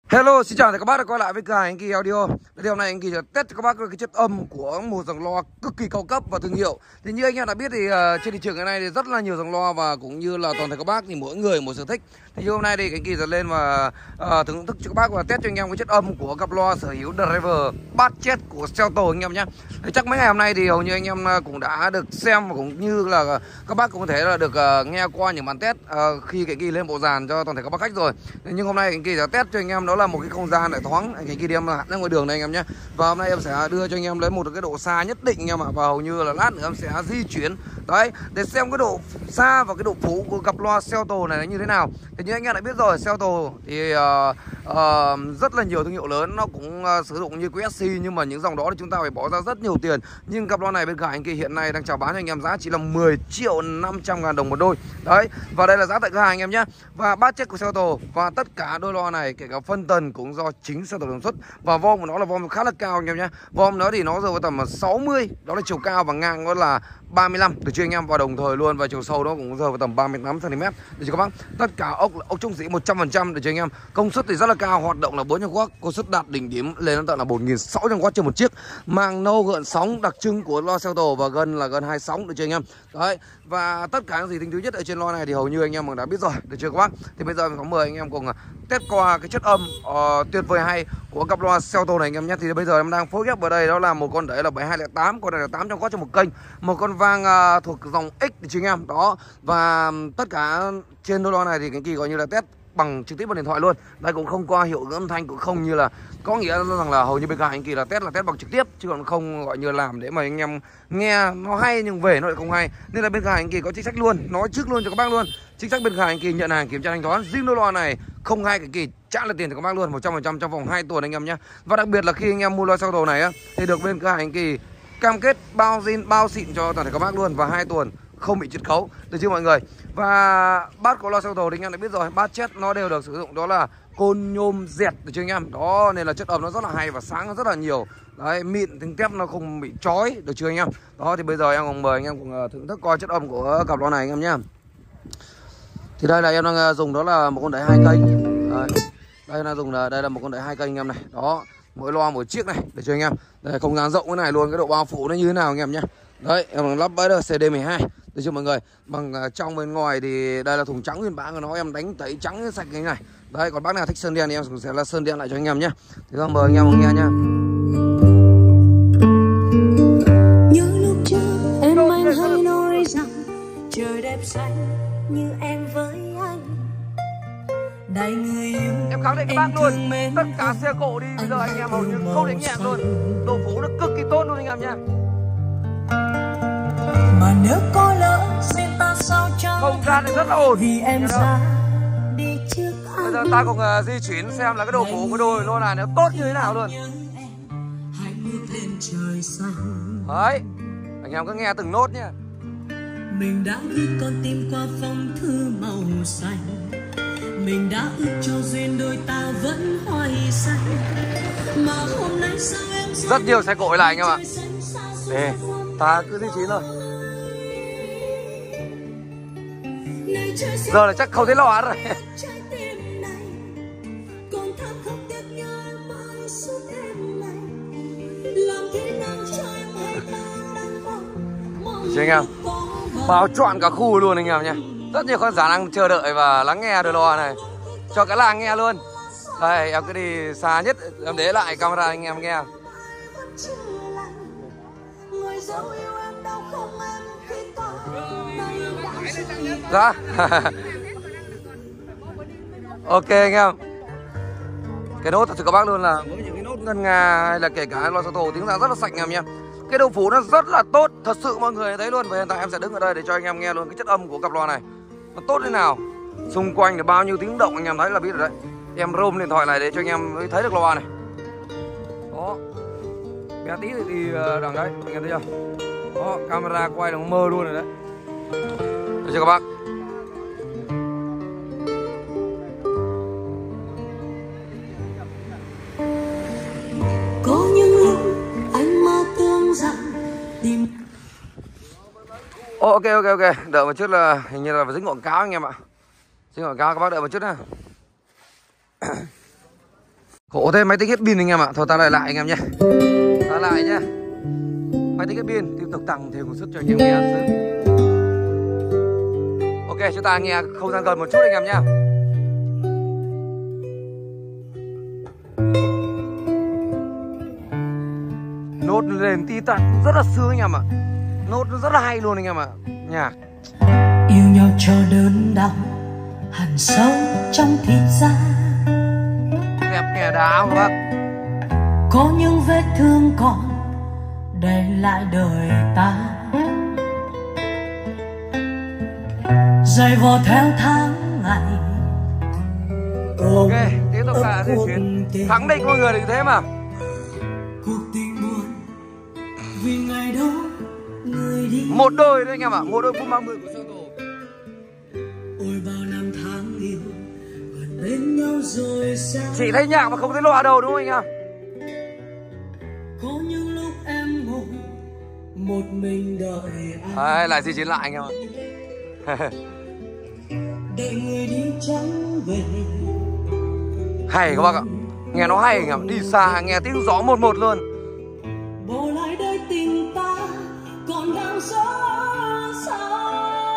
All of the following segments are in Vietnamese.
Hello, xin chào các bác đã quay lại với cửa hàng Anh Kỳ Audio. Hôm nay Anh Kỳ sẽ test cho các bác cái chất âm của một dòng loa cực kỳ cao cấp và thương hiệu. Thì như anh em đã biết thì trên thị trường ngày nay thì rất là nhiều dòng loa và cũng như là toàn thể các bác thì mỗi người một sở thích. Thì hôm nay thì Anh Kỳ sẽ lên và thưởng thức cho các bác và test cho anh em cái chất âm của cặp loa sở hữu driver budget của Celto anh em nhé. Thì chắc mấy ngày hôm nay thì hầu như anh em cũng đã được xem và cũng như là các bác cũng có thể là được nghe qua những bản test khi cái Kỳ lên bộ dàn cho toàn thể các bác khách rồi. Nhưng hôm nay Anh Kỳ sẽ test cho anh em đó là một cái không gian lại thoáng. Anh Kỳ đem hẳn ra ngoài đường này anh em nhé. Và hôm nay em sẽ đưa cho anh em lấy một cái độ xa nhất định anh em ạ. Và hầu như là lát nữa em sẽ di chuyển đấy để xem cái độ xa và cái độ phủ của cặp loa Celto này như thế nào. Thì như anh em đã biết rồi, Celto thì rất là nhiều thương hiệu lớn nó cũng sử dụng như QSC, nhưng mà những dòng đó thì chúng ta phải bỏ ra rất nhiều tiền. Nhưng cặp loa này bên cạnh Anh Kỳ hiện nay đang chào bán cho anh em giá chỉ là 10.500.000 đồng một đôi. Đấy, và đây là giá tại cửa hàng anh em nhé. Và budget của Celto và tất cả đôi loa này kể cả phân tần cũng do chính Celto sản xuất. Và vom của nó là vom khá là cao anh em nhé. Vom nó thì nó rơi vào tầm 60, đó là chiều cao, và ngang nó là 35 được chưa anh em, và đồng thời luôn và chiều sâu nó cũng rơi vào tầm 38 cm được chưa các bác. Tất cả ốc trung sĩ 100% được chưa anh em. Công suất thì rất là cao, hoạt động là 400W, công suất đạt đỉnh điểm lên đến tận là 4.600W trên một chiếc, mang nâu gợn sóng đặc trưng của loa Celto và gân là gân 2 sóng được chưa anh em. Đấy, và tất cả những gì tinh túy nhất ở trên loa này thì hầu như anh em cũng đã biết rồi được chưa các bác. Thì bây giờ mình có mời anh em cùng test qua cái chất âm tuyệt vời hay của cặp loa Celto này anh em nhé. Thì bây giờ em đang phối ghép vào đây đó là một con đẩy là 7208, con này là 800W trên một kênh, một con vang thuộc dòng X thì chính em đó. Và tất cả trên đôi loa này thì cái Kỳ gọi như là test bằng trực tiếp bằng điện thoại luôn. Đây cũng không qua hiệu ứng âm thanh, cũng không như là, có nghĩa rằng là hầu như bên cạnh anh Kỳ là test bằng trực tiếp, chứ còn không gọi như làm để mà anh em nghe nó hay nhưng về nó lại không hay. Nên là bên cạnh anh Kỳ có chính sách luôn, nói trước luôn cho các bác luôn. Chính sách bên cạnh anh Kỳ nhận hàng kiểm tra thanh toán riêng đôi loa này không hay, cái Kỳ trả lại tiền cho các bác luôn 100% trong vòng 2 tuần anh em nhé. Và đặc biệt là khi anh em mua loa Celto này á thì được bên cửa hàng anh Kỳ cam kết bao zin bao xịn cho toàn thể các bác luôn, và 2 tuần không bị chiết khấu được chưa mọi người. Và bát của loa Celto thì anh em đã biết rồi, bát chết nó đều được sử dụng đó là côn nhôm dẹt được chưa anh em. Đó nên là chất âm nó rất là hay và sáng rất là nhiều. Đấy, mịn tính tép nó không bị chói được chưa anh em. Đó thì bây giờ em cùng mời anh em cùng thưởng thức coi chất âm của cặp loa này anh em nhé. Thì đây là em đang dùng đó là một con đẩy 2 kênh. Đây là dùng đây là một con đẩy 2 kênh anh em này. Đó, mỗi loa một chiếc này được chưa anh em. Đây không gian rộng cái này luôn, cái độ bao phủ nó như thế nào anh em nhé. Đấy, em lắp bẫy được CD12 được chưa mọi người. Bằng trong bên ngoài thì đây là thùng trắng nguyên bản của nó, em đánh tẩy trắng sạch cái này. Đấy, còn bác nào thích sơn đen thì em sẽ là sơn đen lại cho anh em nhé. Thì mời anh em cùng nghe nhá. Nhớ lúc trước em anh hay nói rằng trời đẹp xanh như em với anh. Đại người yêu Em khẳng định các bác luôn, tất cả xe cộ đi bây giờ anh em hầu như không đánh nhẹ luôn, độ phủ nó cực kỳ tốt luôn anh em nhé. mà nếu có lỡ xin ta sao chẳng Không gian thì rất là ổn vì em ra đi trước anh. Bây giờ ta cùng di chuyển xem là cái độ phủ của đôi loa này nó tốt như thế nào luôn. Hãy bước lên trời xanh. Đấy, anh em cứ nghe từng nốt nhé. Mình đã ghi con tim qua phong thư màu xanh. Mình đã ước cho duyên đôi ta vẫn hoài xanh. Mà hôm nay sao em Rất nhiều xe cộ lại anh em ạ. Để ta cứ di chuyển thôi. Giờ là chắc không thấy lo rồi. Chứ anh em, bao trọn cả khu luôn anh em nhé. Rất nhiều khán giả đang chờ đợi và lắng nghe đôi loa này, cho cả làng nghe luôn. Đây em cứ đi xa nhất, em để lại camera anh em nghe. Dạ. Ok anh em. Cái nốt thật sự các bác luôn là với những cái nốt ngân nga hay là kể cả loa Celto tiếng ra rất là sạch anh em nhé. Cái độ phủ nó rất là tốt, thật sự mọi người thấy luôn. Và hiện tại em sẽ đứng ở đây để cho anh em nghe luôn cái chất âm của cặp loa này nó tốt thế nào. Xung quanh là bao nhiêu tiếng động anh em thấy là biết rồi đấy. Em roam điện thoại này để cho anh em mới thấy được loa này. Đó, bé tí thì đi đằng đấy, anh em thấy chưa. Đó, camera quay là mơ luôn rồi đấy. Được chưa các bác. Có những lúc anh mơ tương rằng tìm. Ok, đợi một chút là hình như là phải dính quảng cáo anh em ạ. Dính quảng cáo các bác đợi một chút nha. Khổ thế, máy tính hết pin anh em ạ. Thôi ta lại anh em nhé. Ta lại nhé. Máy tính hết pin, tiếp tục tăng thêm một suất cho anh em nghe. Ok, chúng ta nghe không gian gần một chút anh em nhé. Nốt lên tí tận rất là sướng anh em ạ. Nốt rất là hay luôn anh em ạ. Nhạc yêu nhau cho đớn đau hằn sâu trong thịt da, đẹp nghe đá các bác. có những vết thương còn để lại đời ta, dày vò theo tháng ngày. Ok, tiếp tục là di chuyển khẳng định mọi người thì thế mà. Cuộc tình buồn vì ngày đó người đi. Một đôi đấy anh em ạ, một đôi phút 30 của Sơ Tổ. Ôi bao năm tháng yêu gần bên nhau rồi sao? Chỉ thấy nhạc mà không thấy loa đâu đúng không anh em? Có những lúc em ngồi một mình đợi anh. Đấy, lại di chuyển lại anh em ạ. Đợi người đi chẳng về. Hay các bác ạ, nghe nó hay anh em, đi xa nghe tiếng gió một một luôn. Bỏ lại đây tình ta còn đang gió xa.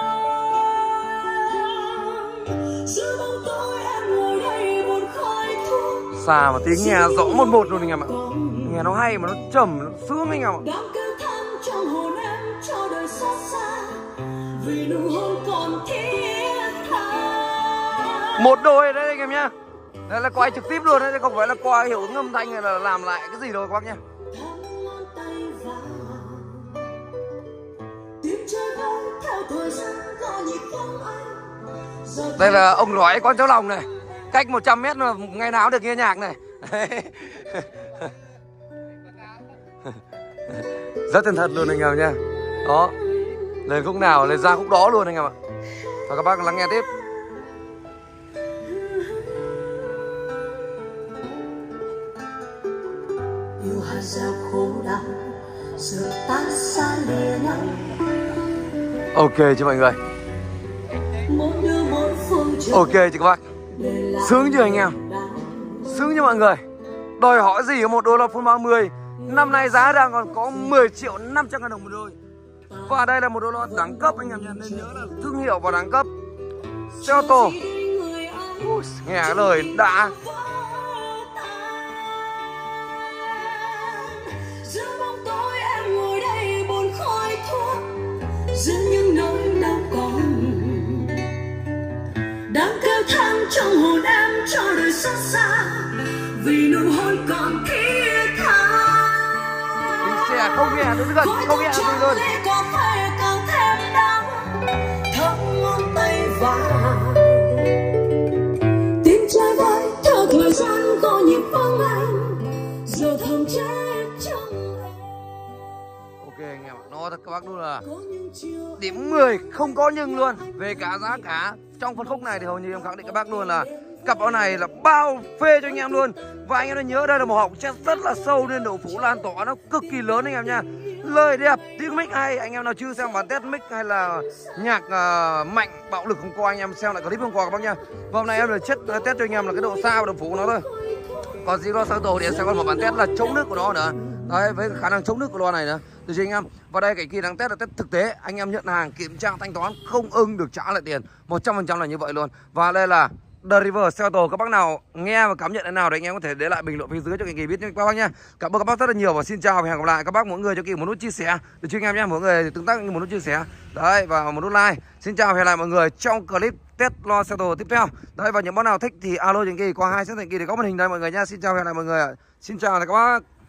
Giữa bóng tối em ngồi đây buồn khói thuốc. Xa mà tiếng nghe rõ một một luôn anh em ạ. Nghe nó hay mà nó trầm, nó sướng anh em ạ. Đang kêu than trong hồn em cho đời xót xa, vì nụ hôn còn thiết tha. Một đôi đấy anh em nhá. Đây là quay trực tiếp luôn đấy, chứ không phải là quay hiệu ứng âm thanh hay là làm lại cái gì đâu các bác nhá. Đây là ông lõi con cháu lòng này, cách 100 mét mà ngày nào được nghe nhạc này. Rất chân thật luôn anh em nha. Đó, lên khúc nào lên ra khúc đó luôn anh em ạ. Và các bác lắng nghe tiếp. Yêu hạt rào khổ đau giờ ta xa lìa nhau. Ok chứ mọi người. Mỗi đứa mỗi phương trời. Ok chứ các bác. Sướng chưa anh em? Sướng chưa mọi người? Đòi hỏi gì ở một đôi loa phun 30. Năm nay giá đang còn có 10.500.000 đồng một đôi. Và đây là một đôi loa đẳng cấp anh em nhé, nên nhớ là thương hiệu và đẳng cấp. Xe ô tô. Nghe cái lời đã. Giữa bóng tối em ngồi đây buồn khói thuốc, giữa những nỗi đau còn đang kêu than trong hồn em cho đời xót xa, vì nụ hôn còn thiết tha. Đi xe không nghe đến gần, không nghe gì luôn. Có phải càng thêm đau thấm ngón tay vào, tim trai vai theo thời gian có nhịp vắng anh giờ thầm chết trong em. Ok anh em ạ, nó thật các bác luôn là điểm 10 không có nhưng luôn. Về cả giá cả trong phân khúc này thì hầu như em khẳng định các bác luôn là cặp áo này là bao phê cho anh em luôn. Và anh em đã nhớ đây là một họng chest rất là sâu nên độ phủ lan tỏa nó cực kỳ lớn anh em nha. Lời đẹp, tiếng mic hay. Anh em nào chưa xem bản test mic hay là nhạc mạnh bạo lực hôm qua, anh em xem lại clip hôm qua các bác nha. Và hôm nay em test cho anh em là cái độ xa và độ phủ của nó thôi. Còn gì loa Sơ Tổ thì em sẽ có một bản test là chống nước của nó nữa. Đấy, với khả năng chống nước của loa này nữa. Từ anh em. Và đây cái kia đang test là test thực tế. Anh em nhận hàng kiểm tra thanh toán không ưng được trả lại tiền. 100% là như vậy luôn. Và đây là The River Xe ô tô. Các bác nào nghe và cảm nhận thế nào thì anh em có thể để lại bình luận phía dưới cho Kỳ biết các bác nhá. Cảm ơn các bác rất là nhiều và xin chào và hẹn gặp lại các bác mỗi người cho Kỳ một nút chia sẻ để cho anh em nhé. Mỗi người tương tác một nút chia sẻ. Đấy, và một nút like. Xin chào và hẹn lại mọi người trong clip test loa xe ô tô tiếp theo. Đấy, và những bác nào thích thì alo cho Kỳ qua 2 số thành Kỳ để có màn hình đây mọi người nha. Xin chào và hẹn lại mọi người ạ. Xin chào các bác.